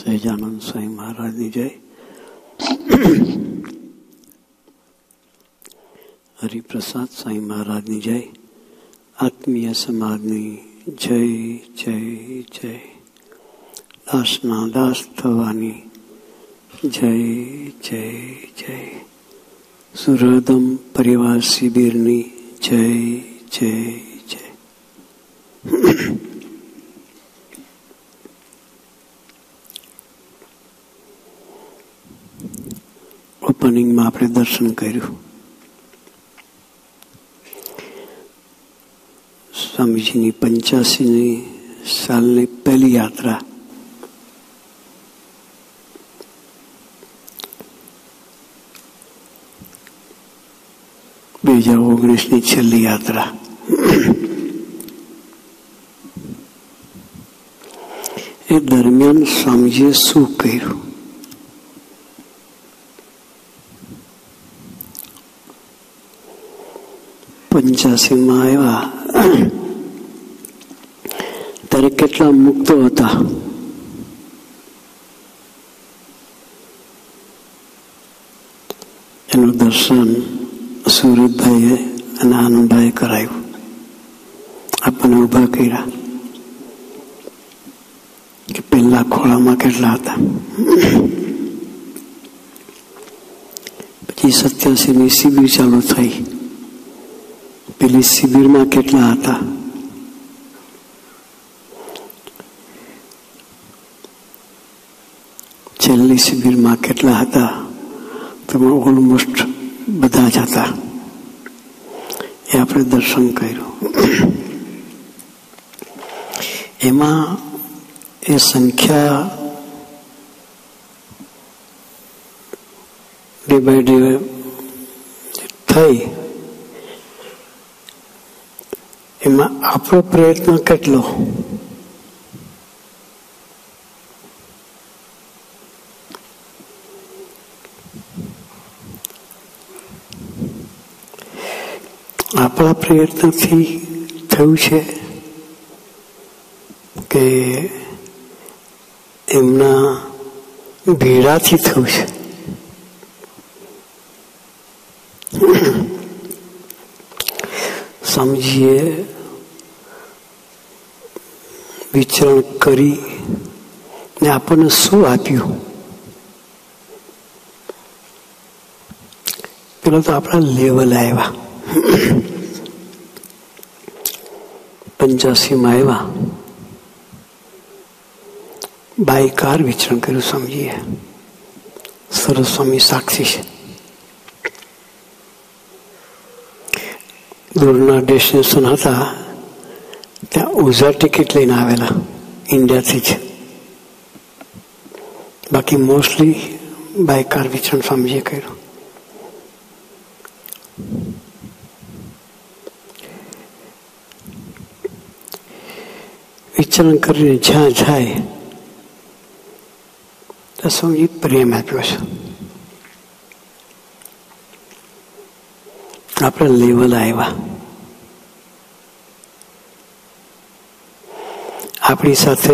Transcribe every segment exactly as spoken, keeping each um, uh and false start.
સહજાનંદ સ્વામી મહારાજની જય. હરિપ્રસાદ સ્વામી મહારાજની જય. આત્મીય સમાજની જય જય જય. દાસના દાસ થવાની જય જય જય. સુરદમ પરિવાર શિબિરની જય જય જય. ઓપનિંગમાં આપણે દર્શન કર્યું. સ્વામીજીની પંચ્યાસીની સાલની પહેલી યાત્રા બે હજાર ઓગણીસની છેલ્લી યાત્રા. એ દરમિયાન સ્વામીજીએ શું કર્યું? પંચ્યાસીમાં આવ્યા ત્યારે કેટલા મુક્તો હતા? એનું દર્શન સુરતભાઈએ અને આનંદભાઈએ કરાયું. આપણને ઉભા કર્યા કે પેલા ખોળામાં કેટલા હતા. પછી સત્યાસીની શિબિર ચાલુ થઈ. પેલી શિબિરમાં કેટલા હતા? છેલ્લી શિબિરમાં કેટલા હતા? તમે ઓલમોસ્ટ બધા જ હતા. એ આપણે દર્શન કર્યું. એમાં એ સંખ્યા ડે બાય ડે થઈ. એમાં આપણો પ્રયત્ન કેટલો? આપણા પ્રયત્નથી થયું છે કે એમના ભેડાથી થયું છે? સમજીએ વિચરણ કરી ને આપણને શું આપ્યું? પેલો તો આપણા લેવલ આવ્યા. પંચ્યાસીમાં આવ્યા, બાય કાર વિચરણ કર્યું. સમજીએ સરસ સ્વામી સાક્ષી છે. દૂરના ડેસ્ટિનેશન હતા ત્યાં ઓઝા ટિકિટ લઈને આવેલા ઇન્ડિયાથી જ. બાકી મોસ્ટલી બાય કાર વિચરણ સ્વામીજીએ કર્યું. વિચરણ કરીને જ્યાં જાય ત્યાં સ્વામીજી પ્રેમ આપ્યો છે. આપણે લેવલ આવ્યા. આપણી સાથે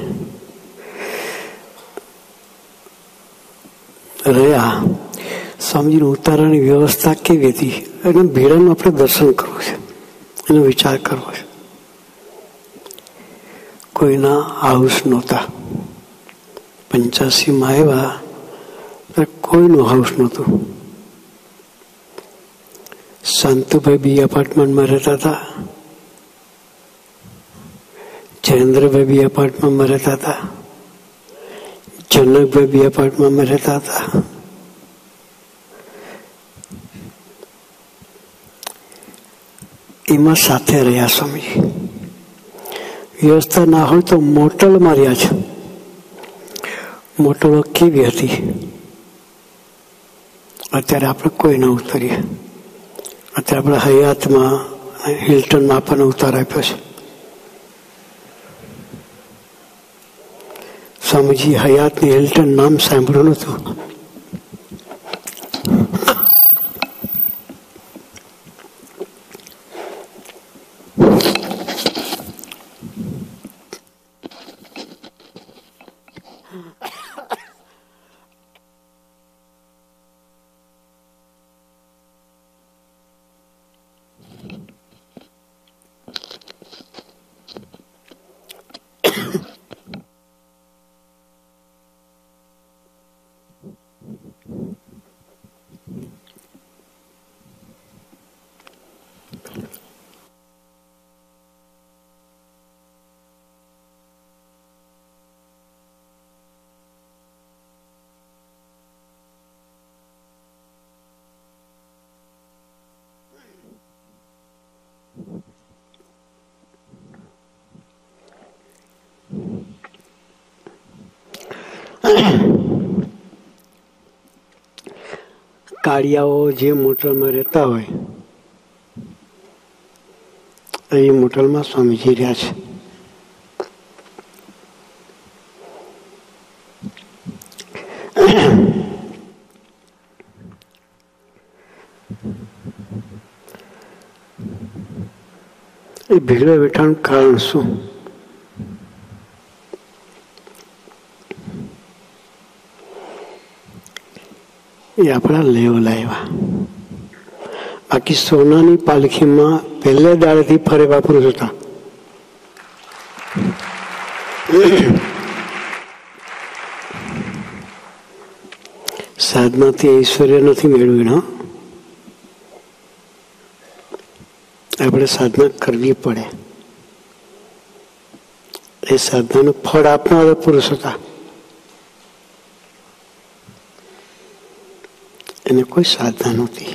રહ્યા. સ્વામીજીનું ઉતારાની વ્યવસ્થા કેવી હતી? એને ભેડાનું આપણે દર્શન કરવું છે, એનો વિચાર કરવો છે. કોઈના હાઉસ નહોતા. પંચ્યાસીમાં આવ્યા કોઈનું હાઉસ નહોતું. શાંતુભાઈ બી એપાર્ટમેન્ટમાં રહેતા હતા. જયેન્દ્રભાઈ બી એપાર્ટમેન્ટમાં રહેતા હતા. જનકભાઈ બી એપાર્ટમેન્ટમાં રહેતા હતા. એમાં સાથે રહ્યા સ્વામીજી. વ્યવસ્થા ના હોય તો મોટલમાં રહ્યા છે. મોટલો કેવી હતી? અત્યારે આપણે કોઈ ના ઉતરીએ. અત્યારે આપણે હયાતમાં હિલ્ટનમાં આપણને ઉતાર આપ્યો છે. સ્વામીજી હયાતની હિલ્ટન નામ સાંભળ્યું નતું. કાળિયાઓ જે મોટલમાં રહેતા હોય એ મોટલમાં સ્વામીજી રહ્યા છે. એ ભીડો બેઠાનું કારણ શું? એ આપણા લેવલ આવ્યા. બાકી સોનાની પાલખીમાં પહેલે દાડેથી ફરે વાપરું હતા. સાધનાથી ઐશ્વર્ય નથી મેળવ્યું. આપણે સાધના કરવી પડે. એ સાધનાનું ફળ આપનારા પુરુષ હતા. એને કોઈ સાધના નહોતી,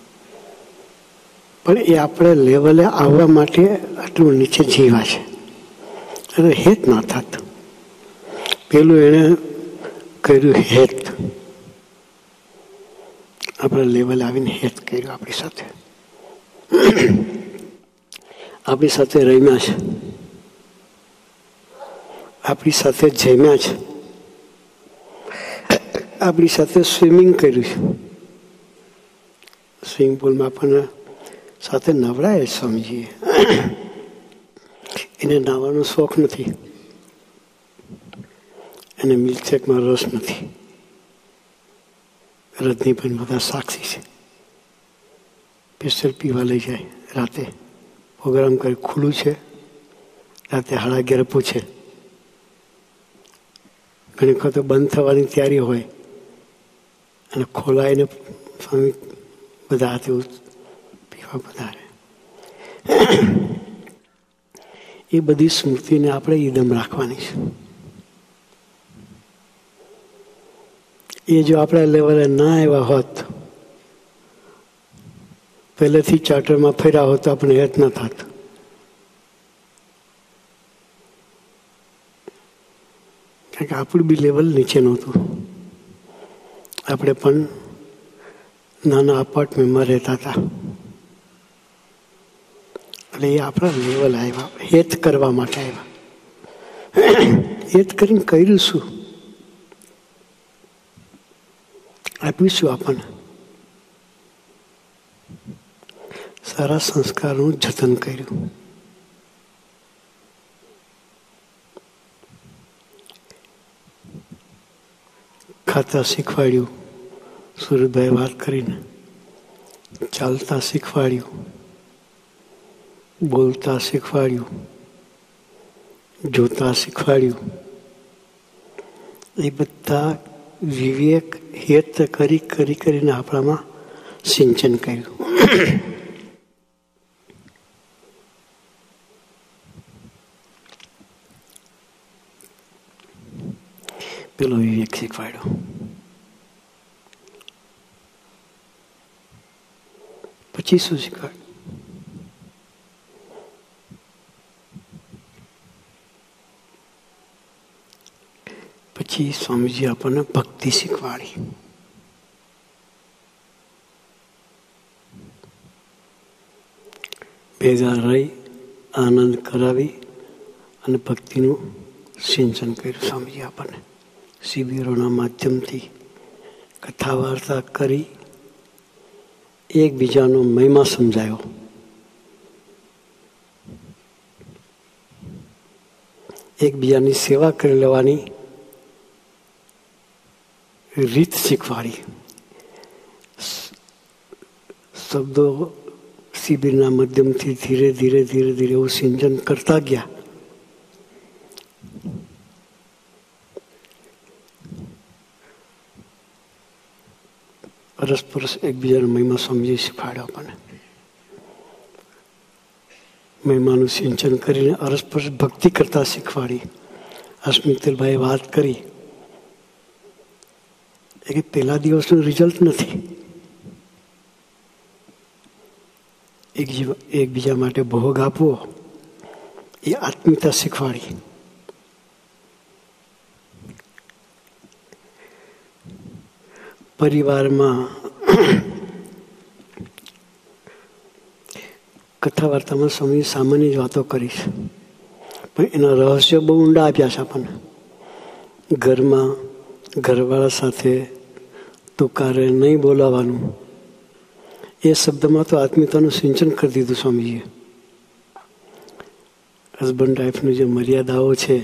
પણ એ આપણે લેવલે આવવા માટે આટલું નીચે જીવા છે. અરે હેત ના થાત. પેલું એને કર્યું હેત, આપણા લેવલે આવીને હેત કર્યું આપણી સાથે. આપણી સાથે રમ્યા છે, આપણી સાથે જમ્યા છે, આપણી સાથે સ્વિમિંગ કર્યું છે. સ્વિમિંગ પુલમાં પણ સાથે નવડાય સમજીએ. એને નાવાનો શોખ નથી, એને મિલ્કશેકમાં રસ નથી. રજની પણ બધા સાક્ષી છે. પેસ્ટલ પીવા લઈ જાય. રાતે પ્રોગ્રામ કરી ખુલ્લું છે. રાતે સાડા અગિયાર પૂછે. ઘણી વખત બંધ થવાની તૈયારી હોય અને ખોલાઈને સ્વામી બધા હાથે પીવા પધારે. એ બધી સ્મૃતિને આપણે ઈદમ રાખવાની છે. એ જો આપણા લેવલે ના આવ્યા હોત, પહેલેથી ચાર્ટરમાં ફર્યા હોત તો આપણે હેત ન થાત. કારણ કે આપણું બી લેવલ નીચે નહોતું. આપણે પણ નાના અપાર્ટમેન્ટમાં રહેતા હતા. એટલે એ આપણા લેવલ આવ્યા, હેત કરવા માટે આવ્યા. હેત કરીને કર્યું શું? આપ્યું શું આપણને? સારા સંસ્કારનું જતન કર્યું. ખાતા શીખવાડ્યું. સુરતભાઈ વાત કરીને ચાલતા શીખવાડ્યું, બોલતા શીખવાડ્યું, જોતા શીખવાડ્યું. એ બધા વિવેક હેત કરી કરી કરીને આપણામાં સિંચન કર્યું. પેલો વિવેક શીખવાડ્યો. પછી શું શીખવાડ્યું? પછી સ્વામીજી આપણને ભક્તિ શીખવાડી. ભેગા રહી આનંદ કરાવી અને ભક્તિનું સિંચન કર્યું સ્વામીજી આપણને. શિબિરોના માધ્યમથી કથા વાર્તા કરી એકબીજાનો મહિમા સમજાયો. એકબીજાની સેવા કરી લેવાની રીત શીખવાડી. શબ્દો શિબિરના માધ્યમથી ધીરે ધીરે ધીરે ધીરે એવું સિંચન કરતા ગયા. પરસ્પર એકબીજાનો મહિમા સમજી શીખવાડ્યો આપણને. મહિમાનું સિંચન કરીને અરસપરસ ભક્તિ કરતા શીખવાડી. અસ્મિતભાઈએ વાત કરી એ પહેલા દિવસનું રિઝલ્ટ નથી. એક એકબીજા માટે ભોગ આપવો એ આત્મીયતા શીખવાડી. પરિવારમાં કથા વાર્તામાં સ્વામી સામાન્ય જ વાતો કરીશ, પણ એના રહસ્યો બહુ ઊંડા આપ્યા છે આપણને. ઘરમાં ઘરવાળા સાથે તુકારે નહીં બોલાવાનું, એ શબ્દમાં તો આત્મીયતાનું સિંચન કરી દીધું સ્વામીજીએ. હસબન્ડ વાઈફની જે મર્યાદાઓ છે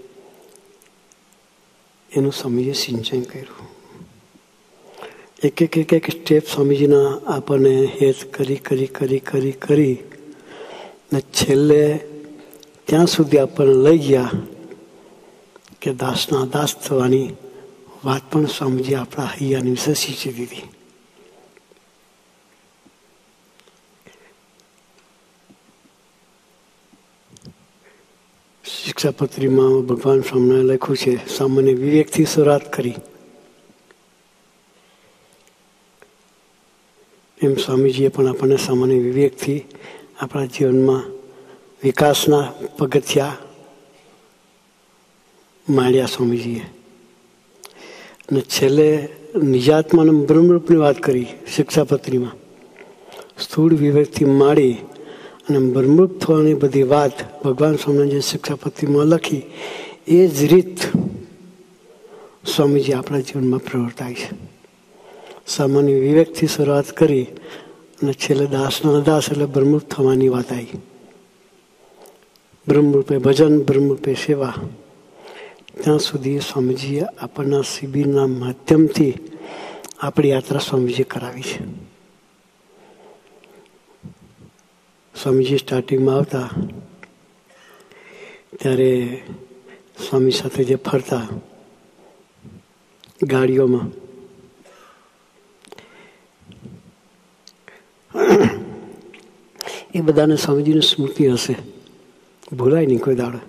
એનું સ્વામીજીએ સિંચન કર્યું. એક એક એક એક સ્ટેપ સ્વામીજીના આપણને હેત કરી કરી કરી કરી કરી ને છેલ્લે ત્યાં સુધી આપણને લઈ ગયા કે દાસના દાસ થવાની વાત પણ સ્વામીજી આપણા હૈયાની વિશે શીખી દીધી. શિક્ષાપત્રીમાં ભગવાન સ્વામિનારાયણ લખ્યું છે, સામાન્ય વિવેકથી શરૂઆત કરી. એમ સ્વામીજીએ પણ આપણને સામાન્ય વિવેકથી આપણા જીવનમાં વિકાસના પગથિયા માંડ્યા સ્વામીજીએ. અને છેલ્લે નિજાત્માના બ્રહ્મરૂપની વાત કરી શિક્ષાપત્રીમાં. સ્થૂળ વિવેકથી માંડી અને બ્રહ્મરૂપ થવાની બધી વાત ભગવાન સ્વામીને જે શિક્ષાપત્રીમાં લખી એ જ રીત સ્વામીજી આપણા જીવનમાં પ્રવર્તાય છે. સામાન્ય વિવેકથી શરૂઆત કરી અને છેલ્લે દાસના દાસ એટલે બ્રહ્મરૂપ થવાની વાત આવી. બ્રહ્મરૂપે ભજન, બ્રહ્મરૂપે સેવા. ત્યાં સુધી સ્વામીજીએ આપણના શિબિરના માધ્યમથી આપણી યાત્રા સ્વામીજીએ કરાવી છે. સ્વામીજી સ્ટાર્ટિંગમાં આવતા ત્યારે સ્વામી સાથે જે ફરતા ગાડીઓમાં, એ બધાને સ્વામીજીની સ્મૃતિ હશે, ભૂલાય નહીં કોઈ દાડો.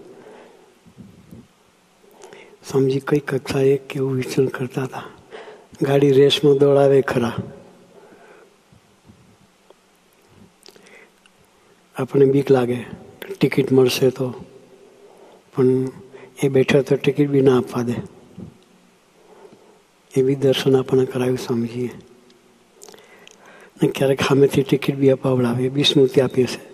સ્વામીજી કઈ કક્ષાએ કેવું વિચરણ કરતા હતા. ગાડી રેસમાં દોડાવે ખરા, આપણને બીક લાગે ટિકિટ મળશે તો, પણ એ બેઠા તો ટિકિટ બી ના આપવા દે. એ બી દર્શન આપણને કરાવ્યું સ્વામીજીએ. ને ક્યારેક સામેથી ટિકિટ બી અપાવડાવે, એ બી સ્મૃતિ આપી હશે.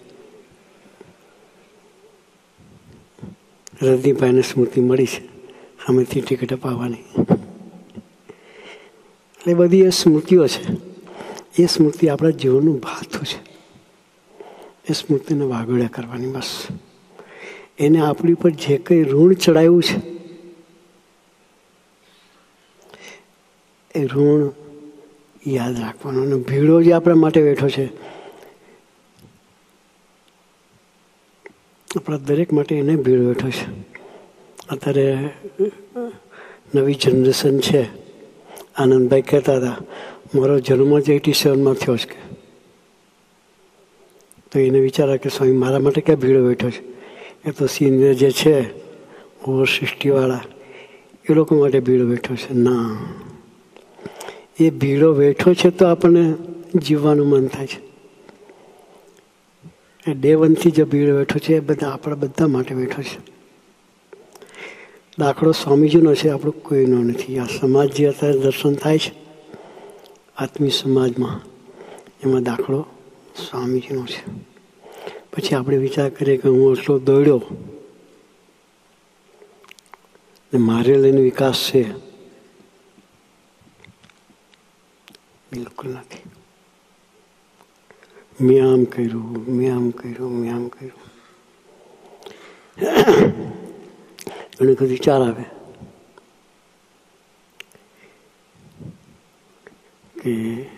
રજનીભાઈને સ્મૃતિ મળી છે સામેથી ટિકિટ અપાવવાની. એટલે બધી એ સ્મૃતિઓ છે. એ સ્મૃતિ આપણા જીવનનું ભાથું છે. એ સ્મૃતિને વાગોળ્યા કરવાની બસ. એને આપણી ઉપર જે કંઈ ઋણ ચડાવ્યું છે એ ઋણ યાદ રાખવાનું. અને ભીડો જે આપણા માટે બેઠો છે, આપણા દરેક માટે એને ભીડો બેઠો છે. અત્યારે નવી જનરેશન છે. આનંદભાઈ કહેતા હતા મારો જન્મ જ એટી સેવનમાં થયો છે કે, તો એને વિચારા કે સ્વામી મારા માટે ક્યાં ભીડો બેઠો છે. એ તો સિનિયર જે છે ઓવર સિક્સટીવાળા એ લોકો માટે ભીડો બેઠો છે. ના, એ ભીડો બેઠો છે તો આપણને જીવવાનું મન થાય છે. એ ડે વનથી જે ભીડો બેઠો છે એ બધા આપણા બધા માટે બેઠો છે. દાખલો સ્વામીજીનો છે, આપણો કોઈનો નથી. આ સમાજ જે અત્યારે દર્શન થાય છે આત્મી સમાજમાં, એમાં દાખલો સ્વામીજીનો છે. પછી આપણે વિચાર કરીએ કે હું એટલો દોડ્યો ને મારે લઈને વિકાસ છે, બિલકુલ નથી. મેં આમ કર્યું, મેં આમ કર્યું, મેં આમ કર્યું. ઘણી વખત વિચાર આવે કે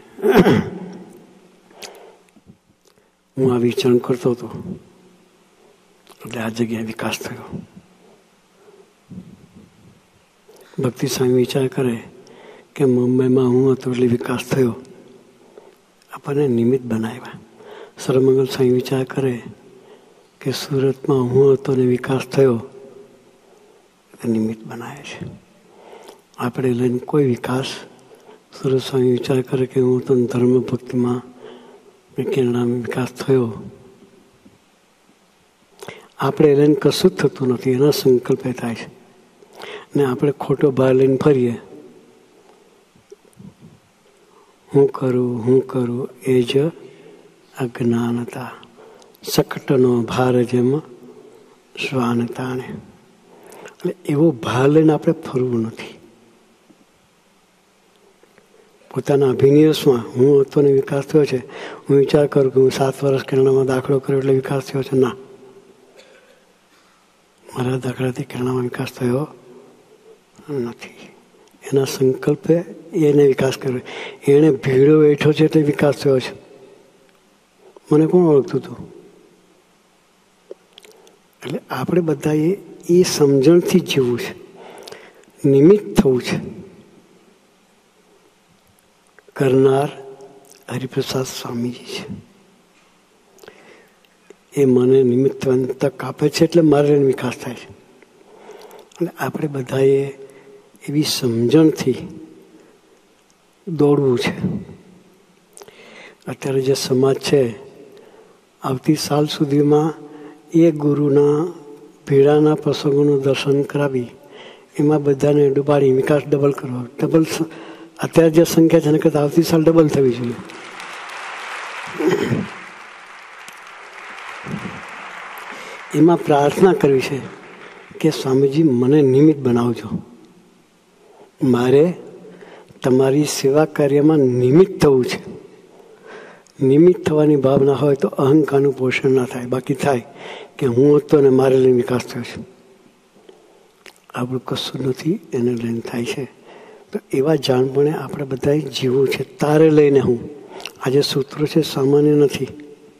હું આ વિચરણ કરતો હતો એટલે આ જગ્યાએ વિકાસ થયો. ભક્તિ સ્વામી વિચાર કરે કે મુંબઈમાં હું હતો એટલે વિકાસ થયો. આપણને નિમિત્ત બનાવ્યા. સર્વમંગલ સ્વામી વિચાર કરે કે સુરતમાં હું હતો ને વિકાસ થયો, નિમિત્ત બનાવે છે. આપણે લઈને કોઈ વિકાસ, સુરત સ્વામી વિચાર કરે કે હું તો ધર્મ ભક્તિમાં કેરળામાં વિકાસ થયો, આપણે લઈને કશું જ થતું નથી. એના સંકલ્પે થાય છે. ને આપણે ખોટો બહાર લઈને ફરીએ, હું કરું હું કરું એ જ અજ્ઞાનતા. સકટનો ભાર જેમ શ્વાન તાણે. એટલે એવો ભાર લઈને આપણે ફરવું નથી. પોતાના અભિનિવેશમાં હું હતો ને વિકાસ થયો છે, હું વિચાર કરું કે હું સાત વર્ષ કેરળામાં દાખલો કર્યો એટલે વિકાસ થયો છે. ના, મારા દાખલાથી કેરળામાં વિકાસ થયો નથી. એના સંકલ્પે એને વિકાસ કર્યો. એણે ભીડો બેઠો છે એટલે વિકાસ થયો છે. મને કોણ ઓળખતું હતું? એટલે આપણે બધાએ એ સમજણથી જીવવું છે, નિમિત્ત થવું છે. કરનાર હરિપ્રસાદ સ્વામીજી છે. એ મને નિમિત્ત તક આપે છે એટલે મારે વિકાસ થાય છે. અને આપણે બધાએ એવી સમજણથી દોડવું છે. અત્યારે જે સમાજ છે, આવતી સાલ સુધીમાં એ ગુરુના ભેળાના પ્રસંગોનું દર્શન કરાવી એમાં બધાને ડૂબાડી વિકાસ ડબલ કરવો. ડબલ અત્યારે જે સંખ્યા છે એને કરતાં આવતી સાલ ડબલ થવી જોઈએ. એમાં પ્રાર્થના કરવી છે કે સ્વામીજી મને નિમિત્ત બનાવજો. મારે તમારી સેવા કાર્યમાં નિમિત્ત થવું છે. નિમિત્ત થવાની ભાવના હોય તો અહંકારનું પોષણ ના થાય. બાકી થાય કે હું હતો ને મારે લઈને વિકાસ થયો છે. આપણું કશું નથી, એને લઈને થાય છે. તો એવા જાણપણે આપણે બધાએ જીવવું છે. તારે લઈને હું. આજે સૂત્રો છે સામાન્ય નથી.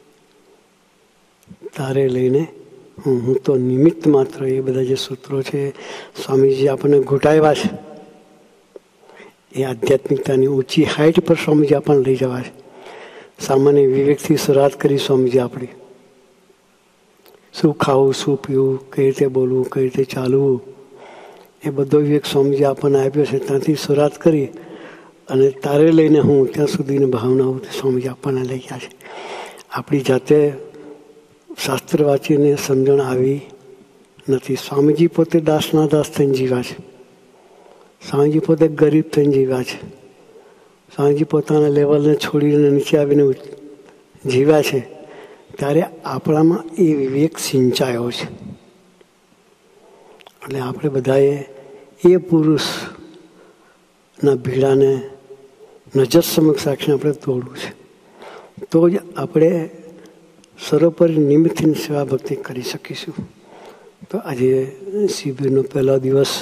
તારે લઈને હું હું તો નિમિત્ત માત્ર. એ બધા જે સૂત્રો છે સ્વામીજી આપણને ઘૂંટાવ્યા છે. એ આધ્યાત્મિકતાની ઊંચી હાઈટ પર સ્વામીજી આપણને લઈ જવા છે. સામાન્ય વિવેકથી શરૂઆત કરી સ્વામીજી આપણી. શું ખાવું, શું પીવું, કઈ રીતે બોલવું, કઈ રીતે ચાલવું, એ બધો વિવેક સ્વામીજી આપણને આપ્યો છે. ત્યાંથી શરૂઆત કરી અને તારે લઈને હું ત્યાં સુધીની ભાવનાઓ સ્વામીજી આપણને લઈ ગયા છે. આપણી જાતે શાસ્ત્ર વાંચીને સમજણ આવી નથી. સ્વામીજી પોતે દાસના દાસ થઈને જીવ્યા છે. સ્વામીજી પોતે ગરીબ થઈને જીવ્યા છે. સ્વામીજી પોતાના લેવલને છોડીને નીચે આવીને જીવ્યા છે. ત્યારે આપણામાં એ વિવેક સિંચાયો છે. એટલે આપણે બધાએ એ પુરુષના ભીડાને નજર સમક્ષ રાખીને આપણે દોડવું છે. તો જ આપણે સર્વોપરી નિમિત્તની સેવા ભક્તિ કરી શકીશું. તો આજે શિબિરનો પહેલો દિવસ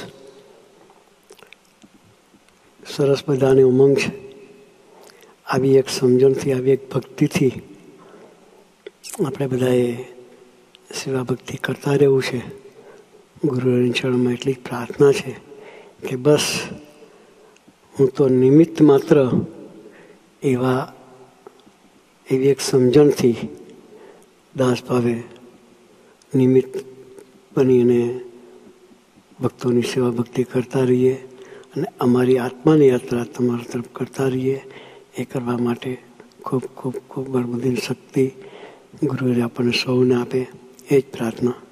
સરસ બધાને ઉમંગ છે. આવી એક સમજણથી, આવી એક ભક્તિથી આપણે બધાએ સેવા ભક્તિ કરતા રહેવું છે. ગુરુની ચરણમાં એટલી જ પ્રાર્થના છે કે બસ હું તો નિમિત્ત માત્ર એવા એવી એક સમજણથી દાસ ભાવે નિમિત્ત બનીને ભક્તોની સેવા ભક્તિ કરતા રહીએ અને અમારી આત્માની યાત્રા તમારા તરફ કરતા રહીએ. એ કરવા માટે ખૂબ ખૂબ ખૂબ બળબુદ્ધિની શક્તિ ગુરુએ આપણને સૌને આપે, એ જ પ્રાર્થના.